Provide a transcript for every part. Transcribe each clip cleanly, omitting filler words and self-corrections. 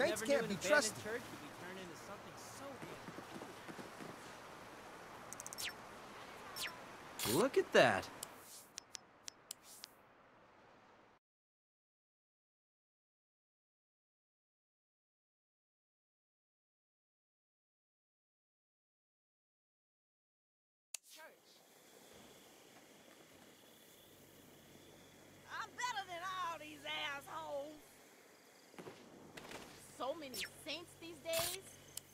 Saints can't be trusted. Church could be turned into something so big. Look at that. I'm better than all these assholes. So many saints these days.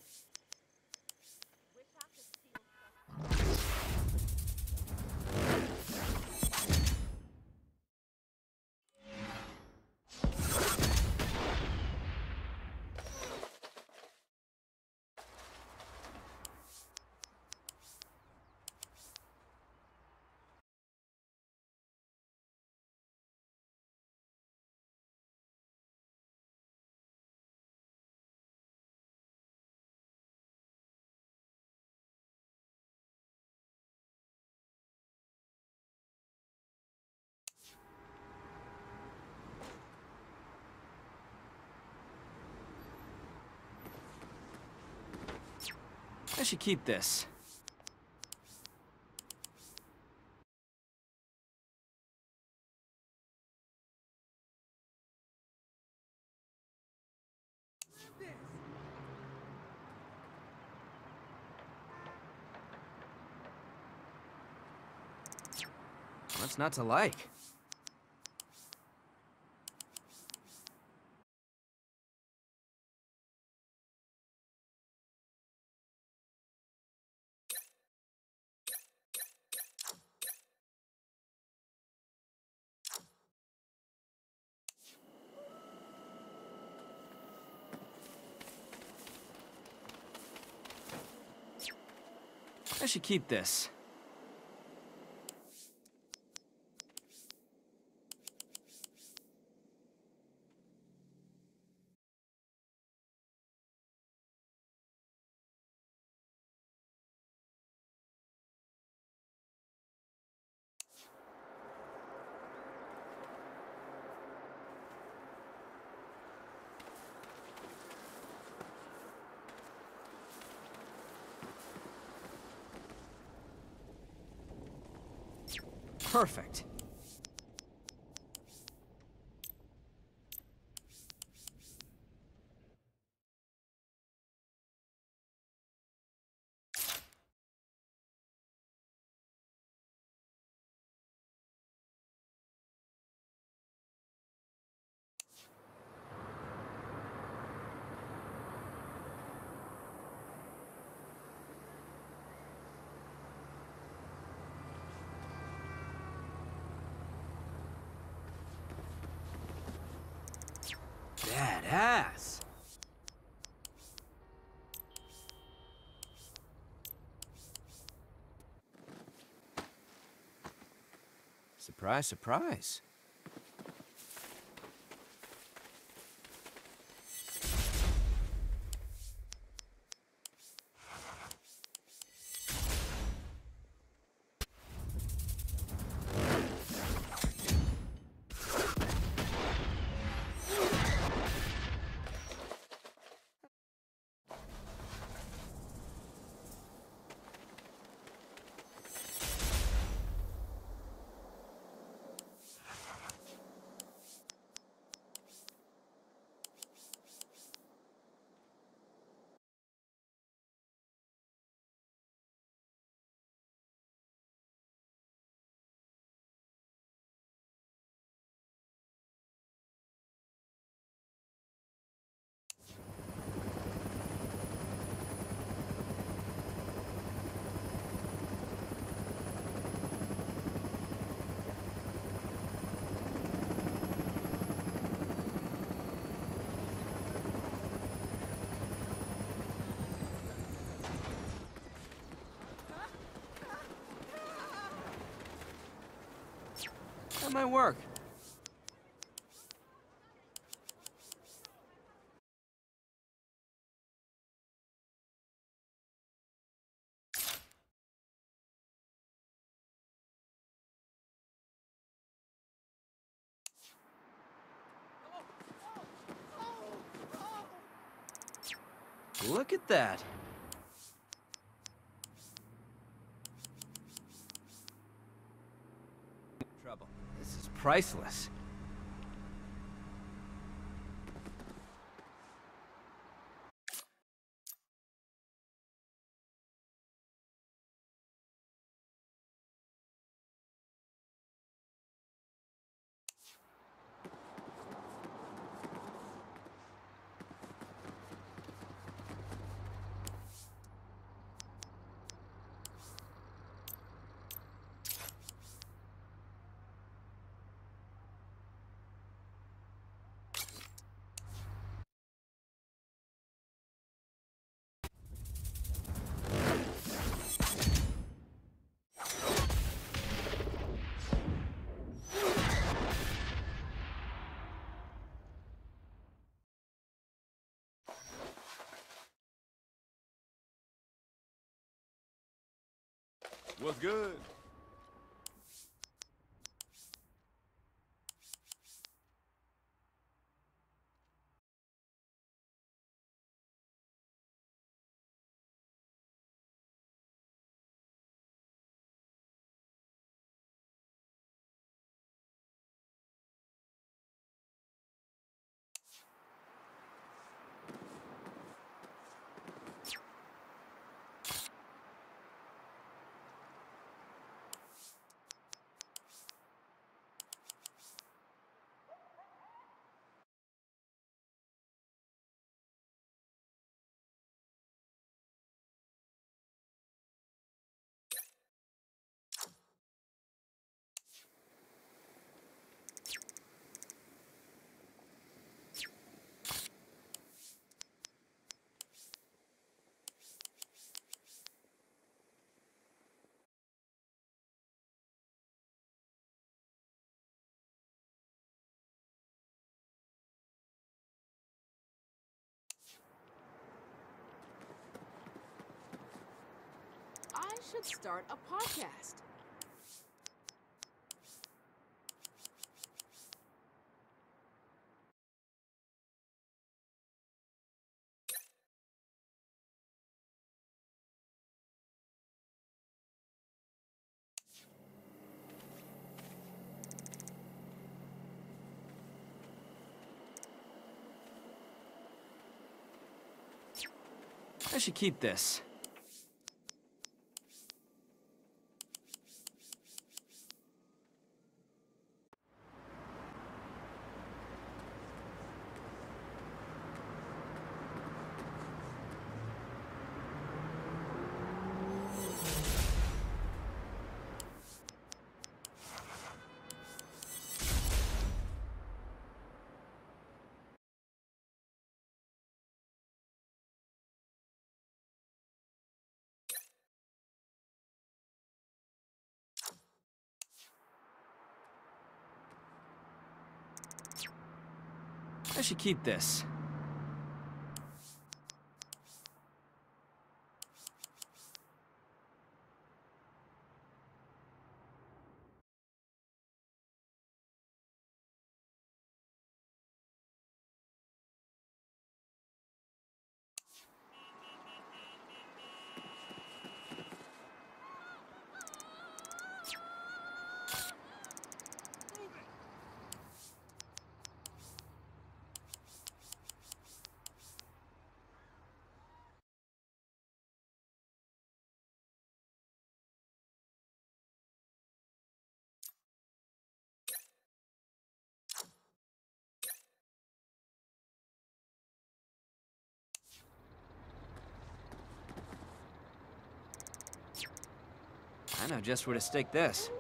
Wish I could steal stuff. I should keep this. What's not to like? I should keep this. Perfect. Badass. Surprise, surprise. That might work. Look at that. Trouble. This is priceless. What's good? I should start a podcast. I should keep this. I should keep this. I know just where to stick this.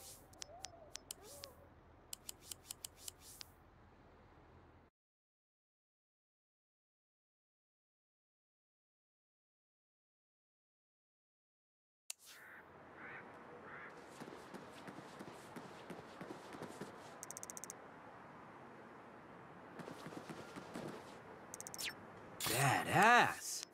Badass.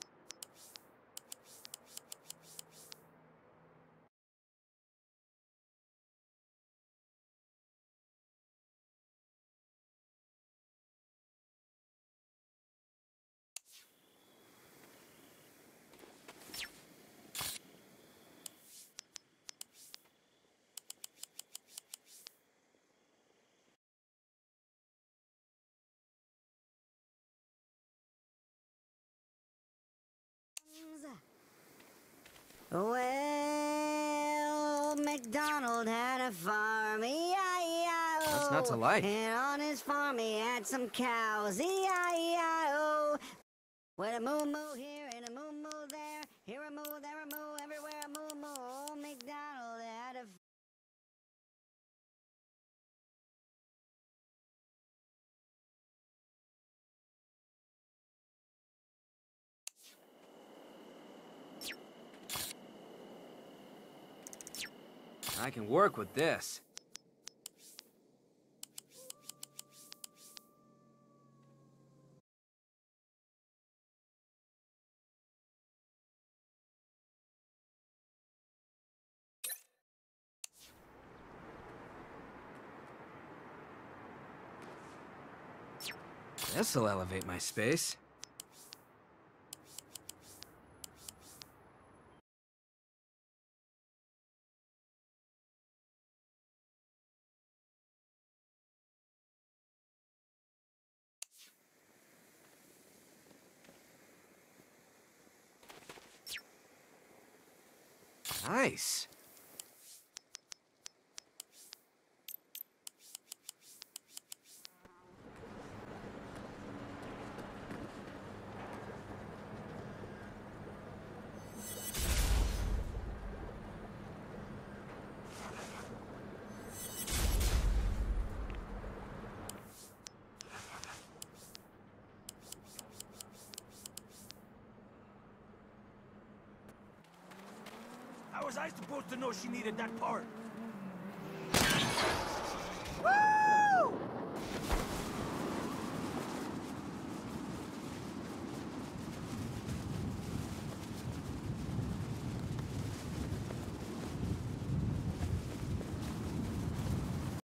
Well, MacDonald had a farm, E-I-E-I-O. What's not to like? And on his farm he had some cows, E-I-E-I-O. With a moo-moo here and a moo-moo there, here a moo, there a moo, everywhere a moo-moo. Old MacDonald had a I can work with this. This'll elevate my space. Nice. How was I supposed to know she needed that part? Woo!